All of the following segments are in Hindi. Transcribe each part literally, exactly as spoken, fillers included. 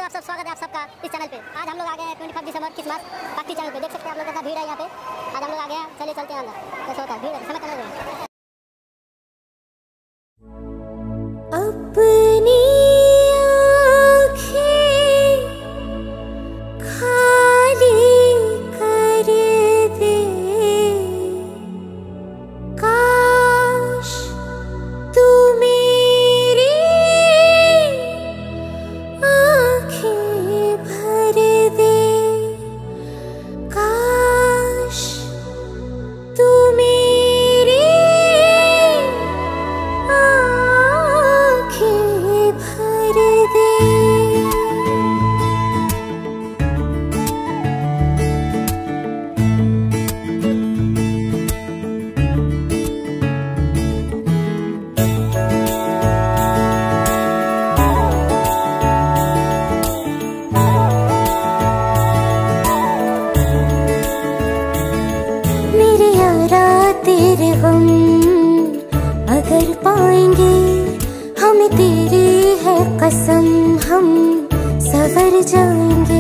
आप सब, स्वागत है आप सबका इस चैनल पे। आज हम लोग आ गए हैं पच्चीस दिसंबर क्रिसमस पार्टी चैनल पे। देख सकते हैं आप लोग कैसा भीड़ है यहाँ पे। आज हम लोग आ गए हैं, चलिए चलते हैं अंदर। कैसा होता है भीड़ है, समय करने दें। अपनी आँखें खाली कर दे, काश तू मेरी आँखें भर दे, काश तू मेरी तेरे गम अगर पाएंगे, हमें तेरी है कसम, हम सवर जाएंगे।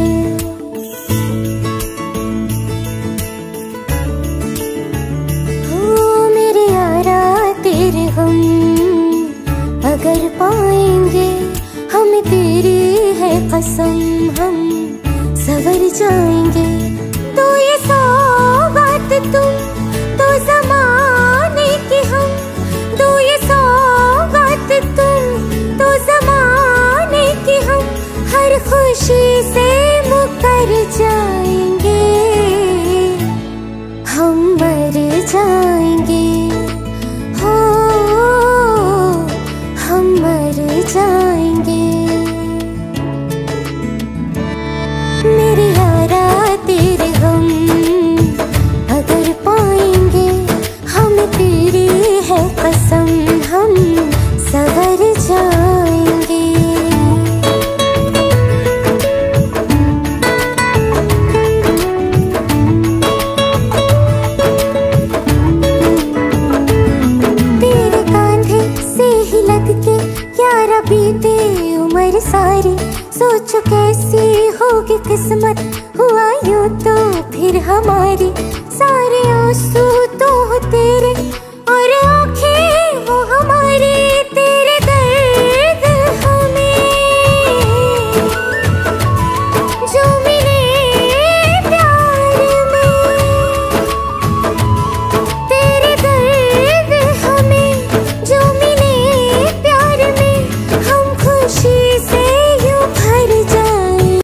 हो मेरे यारा तेरे गम अगर पाएंगे, हमें तेरी है कसम, हम सवर जाएंगे। तो ये सौगात तुम तो ज़माने की, हम दो ये सौगात तुम तो ज़माने की, हम हर खुशी से मुकर जाएंगे, हम मर जाएंगे, हो हम मर जाएंगे। मेरे यारा तेरे हम अगर पाएंगे, हमें तेरी है कसम, हम सवर जाएंगे। तेरे कांधे से ही लग के यारा बीते उम्र सारी, सोचो कैसी होगी किस्मत, हुआ यूं तो फिर हमारी। सारे आंसू तो हो तेरे